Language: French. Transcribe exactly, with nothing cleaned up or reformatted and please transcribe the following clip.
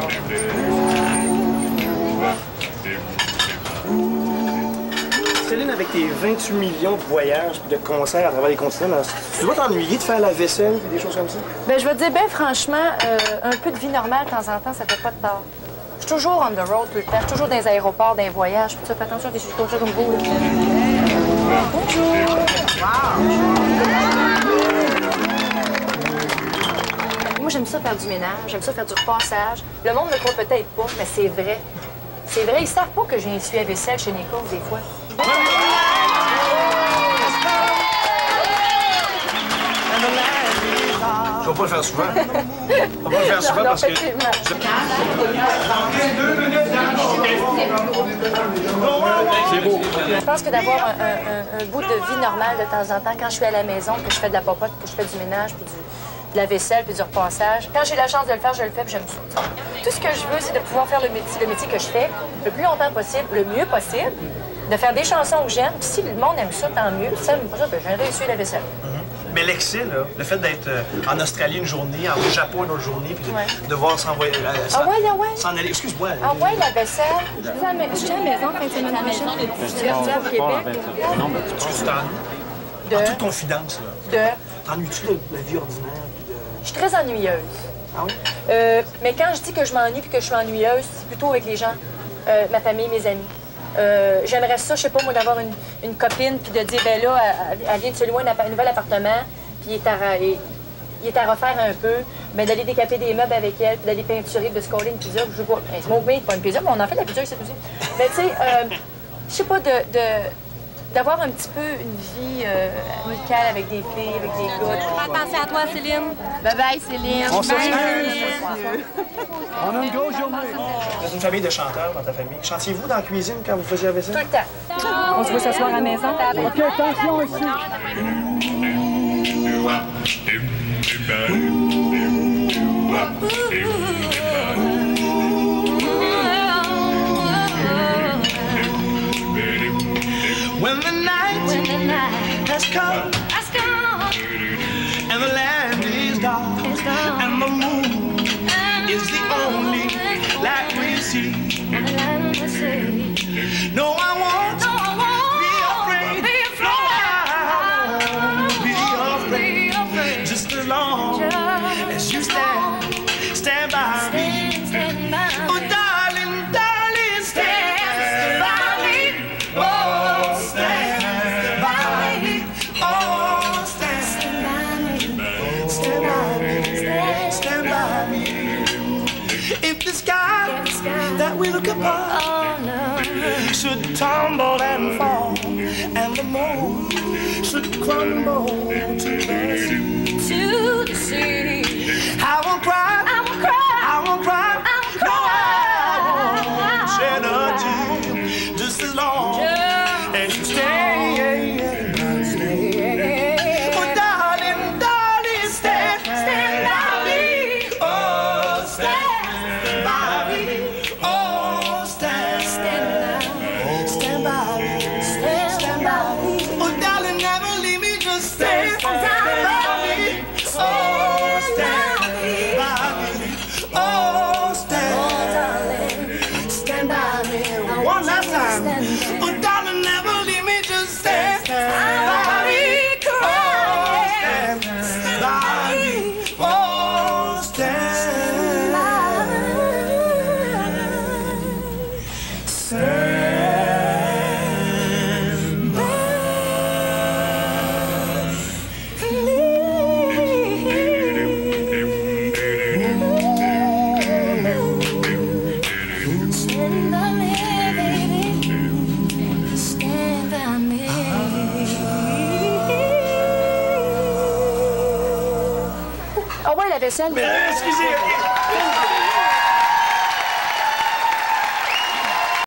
Céline, avec tes vingt-huit millions de voyages et de concerts à travers les continents, tu dois t'ennuyer de faire la vaisselle et des choses comme ça? Bien, je vais te dire, bien franchement, euh, un peu de vie normale de temps en temps, ça fait pas de tort. Je suis toujours on the road tout le temps, je suis toujours dans les aéroports, dans les voyages, puis ça, fais attention à des choses comme ça comme vous. Bonjour! Wow! Moi, j'aime ça faire du ménage, j'aime ça faire du repassage. Le monde ne le croit peut-être pas, mais c'est vrai. C'est vrai, ils savent pas que j'ai un essuie-vaisselle chez Nichols des fois. Je vais pas le faire souvent. Je vais pas le faire souvent non, parce que... C'est beau. Je pense que d'avoir un, un, un bout de vie normale de temps en temps, quand je suis à la maison, que je fais de la popote, que je fais du ménage, puis du, de la vaisselle, puis du repassage, quand j'ai la chance de le faire, je le fais, puis j'aime ça. Tout ce que je veux, c'est de pouvoir faire le métier, le métier que je fais le plus longtemps possible, le mieux possible, de faire des chansons que j'aime. Puis si le monde aime ça, tant mieux. Si ça n'aime pas ça, ben, je viendrai essuyer la vaisselle. Mm-hmm. Mais l'excès, là, le fait d'être euh, en Australie une journée, au Japon une autre journée, puis de ouais. devoir s'envoyer... Euh, ah ouais, ah ouais. S'en aller, excuse-moi. Ah ouais, la vaisselle. Je suis à la maison, fin de semaine prochaine. Je suis divertie au Québec. Est-ce que tu t'ennuies? De... En toute confidence, là. De... T'ennuies-tu de la vie ordinaire? Puis de... Je suis très ennuyeuse. Ah oui? Euh, mais quand je dis que je m'ennuie puis que je suis ennuyeuse, c'est plutôt avec les gens, euh, ma famille, mes amis. Euh, J'aimerais ça, je sais pas moi, d'avoir une, une copine puis de dire, ben là, elle, elle vient de se louer un, un nouvel appartement, puis il est à, il, il est à refaire un peu, ben d'aller décaper des meubles avec elle, puis d'aller peinturer, de se coller une pizza, je sais pas. Ben, c'est mon pays, pas une pizza, mais on en fait de la pizza ici aussi. Mais tu sais, euh, je sais pas, de... de d'avoir un petit peu une vie euh, amicale avec des filles, avec des gars. Attention à toi, Céline. Bye-bye, Céline. On se Bye, On a une grosse journée. Vous êtes une famille de chanteurs dans ta famille. Chantiez-vous dans la cuisine quand vous faisiez la vaisselle? Tout le temps. On se voit ce soir à la maison. OK, attention ici. When the night, when the night has come, has come, and the land is dark, is dark, and the moon and is the only light we see. No, I won't, no, I won't be afraid. Be afraid. No, I won't be afraid. Be afraid. Just as long just as you stand, stand by me. Stand by me. Oh, darling, darling, stand by me. Oh, stand by me. Oh, stand, stand by me. Stand by me. Stand by me. If the sky, if the sky that we look upon oh, no. should tumble and fall, and the moon should crumble to the sea, to the sea, I won't cry. I won't cry. I won't cry. I won't cry. No, I won't shed a tear. Just as long as you stay. Oh, darling, darling, stand, stand by me. Oh, stand by me. Oh, stand, stand by me. Stand by me. Oh, darling, never leave me. Just stand by me. Oh, stand by me. Oh, stand, stand by me. One last time. Oh, darling, never leave me. Just stand by me. Oh, stand by me. Oh, stand by me. Stand. Ah ouais, la vaisselle. Mais, excusez, OK.